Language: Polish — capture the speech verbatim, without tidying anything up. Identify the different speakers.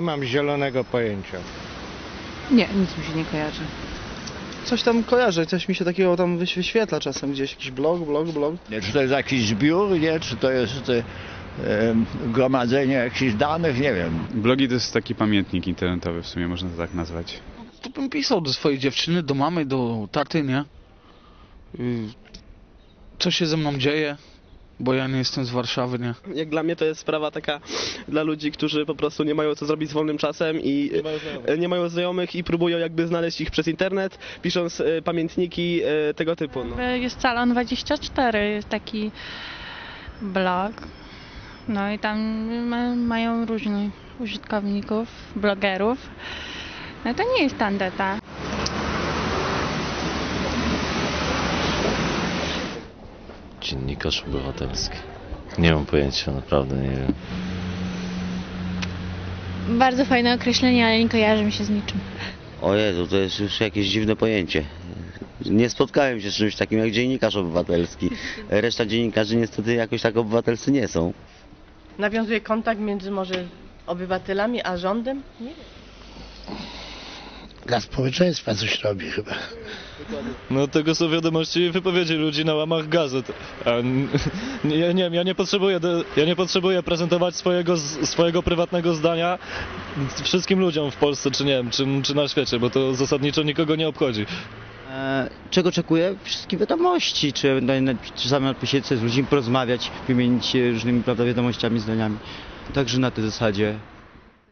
Speaker 1: Nie mam zielonego pojęcia.
Speaker 2: Nie, nic mi się nie kojarzy.
Speaker 3: Coś tam kojarzę, coś mi się takiego tam wyś- wyświetla czasem gdzieś, jakiś blog, blog, blog.
Speaker 4: Nie, czy to jest jakiś zbiór, nie? Czy to jest e, e, gromadzenie jakichś danych, nie wiem.
Speaker 5: Blogi to jest taki pamiętnik internetowy, w sumie można to tak nazwać.
Speaker 6: To bym pisał do swojej dziewczyny, do mamy, do taty, nie? Y, Co się ze mną dzieje, bo ja nie jestem z Warszawy, nie?
Speaker 7: Jak dla mnie to jest sprawa taka dla ludzi, którzy po prostu nie mają co zrobić z wolnym czasem i nie mają znajomych, nie mają znajomych i próbują jakby znaleźć ich przez internet, pisząc e, pamiętniki e, tego typu. No.
Speaker 8: Jest Salon dwadzieścia cztery, jest taki blog. No i tam ma, mają różnych użytkowników, blogerów. No to nie jest tandeta.
Speaker 9: Dziennikarz obywatelski. Nie mam pojęcia, naprawdę nie wiem.
Speaker 8: Bardzo fajne określenie, ale nie kojarzy mi się z niczym.
Speaker 10: O Jezu, to jest już jakieś dziwne pojęcie. Nie spotkałem się z czymś takim jak dziennikarz obywatelski. Reszta dziennikarzy niestety jakoś tak obywatelscy nie są.
Speaker 11: Nawiązuje kontakt między może obywatelami a rządem? Nie wiem.
Speaker 12: Dla społeczeństwa coś robi chyba.
Speaker 13: No tego są wiadomości i wypowiedzi ludzi na łamach gazet. A, n- ja, nie, ja, nie potrzebuję de, ja nie potrzebuję prezentować swojego, z- swojego prywatnego zdania wszystkim ludziom w Polsce, czy nie wiem, czy, czy na świecie, bo to zasadniczo nikogo nie obchodzi.
Speaker 14: E, czego oczekuję? Wszystkie wiadomości, czy czasami posiedzeć z ludźmi, porozmawiać, wymienić się różnymi, prawda, wiadomościami, zdaniami. Także na tej zasadzie.